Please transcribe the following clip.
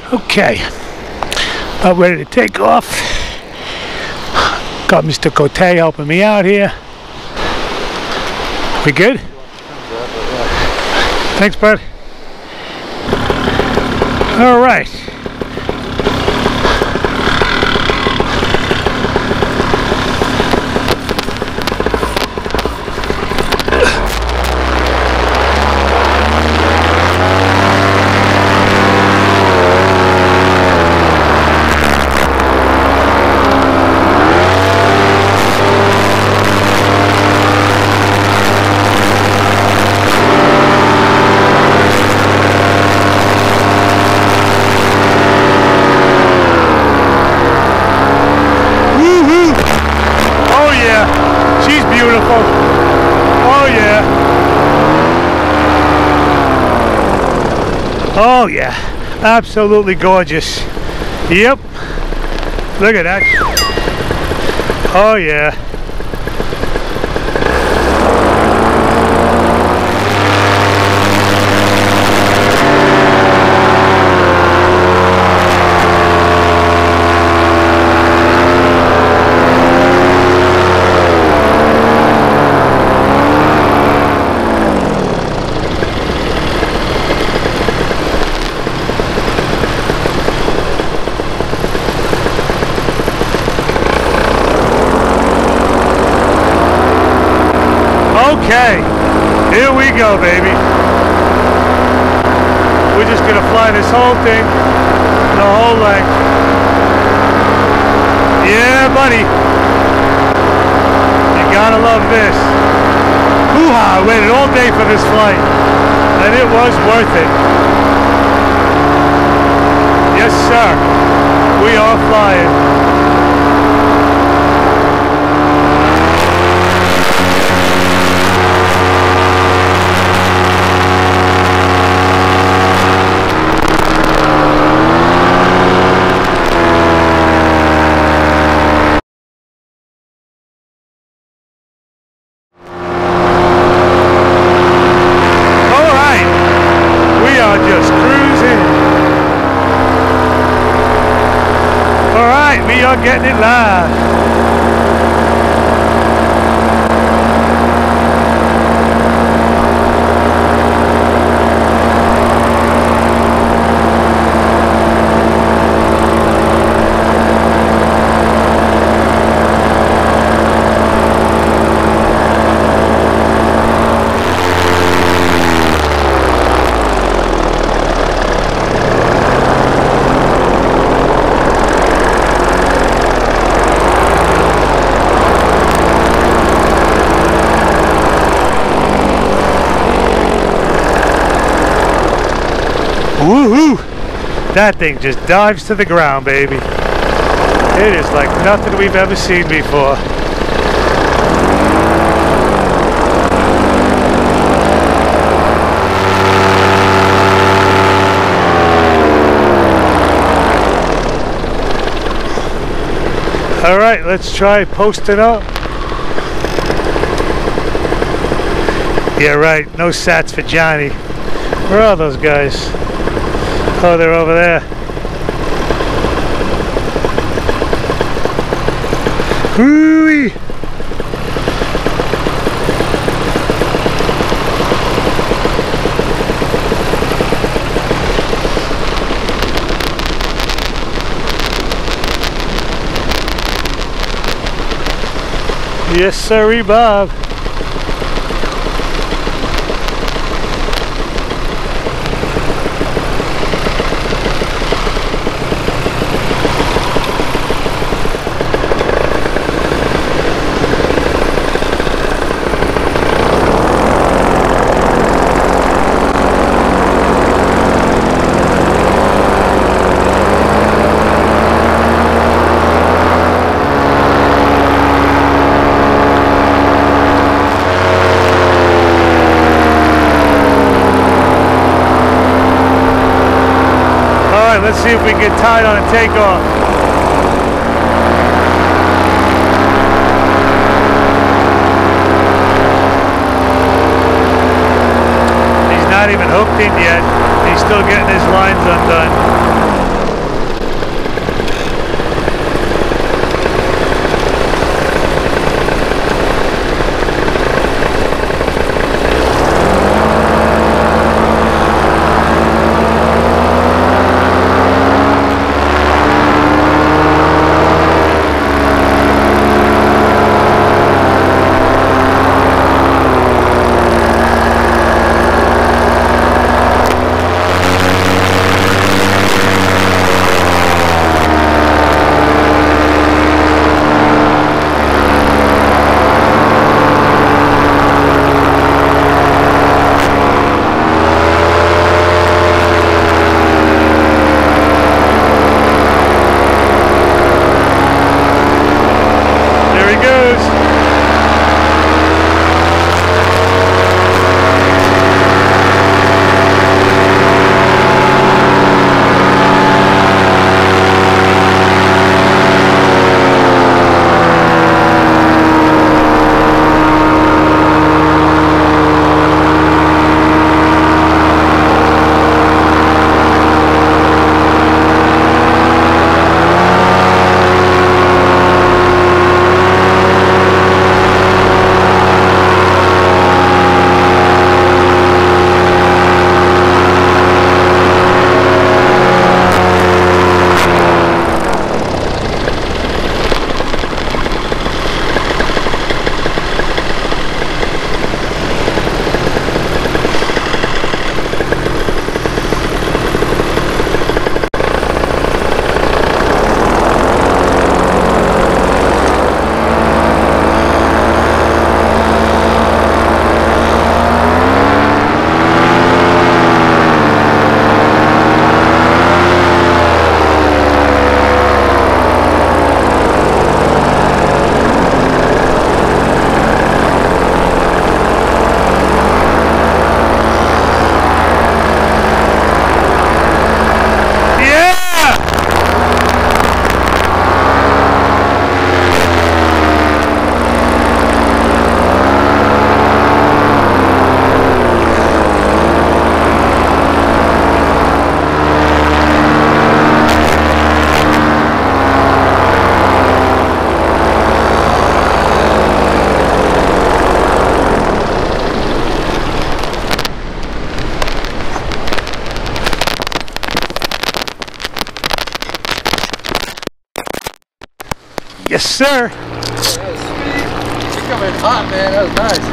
Okay, about ready to take off. Got Mr. Cote helping me out here. We good? Thanks, bud. All right. Oh yeah, absolutely gorgeous. Yep, look at that. Oh yeah. Okay, here we go, baby. We're just gonna fly this whole thing, the whole length. Yeah, buddy. You gotta love this. Hoo-ha, I waited all day for this flight, and it was worth it. Yes, sir. We are flying. Just cruising. All right, we are getting it live. Woohoo! That thing just dives to the ground, baby. It is like nothing we've ever seen before. All right, let's try posting up. Yeah, right. No sats for Johnny. Where are those guys? Oh, they're over there. Hoo-wee! Yes, sirree, Bob. Let's see if we can get tied on a takeoff. He's not even hooked in yet. He's still getting his lines undone. Yes, sir. Yeah, that was sweet. You come in hot, man. That was nice.